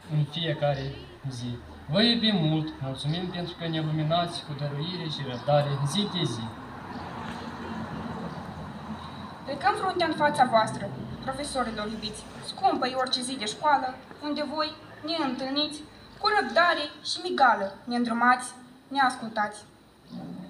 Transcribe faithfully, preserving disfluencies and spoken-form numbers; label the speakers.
Speaker 1: în fiecare zi. Vă iubim mult, mulțumim pentru că ne luminați cu dăruire și răbdare zi de zi.
Speaker 2: Plecăm fruntea în fața voastră, profesorilor iubiți, scumpă-i orice zi de școală, unde voi ne întâlniți cu răbdare și migală, ne îndrumați, ne ascultați.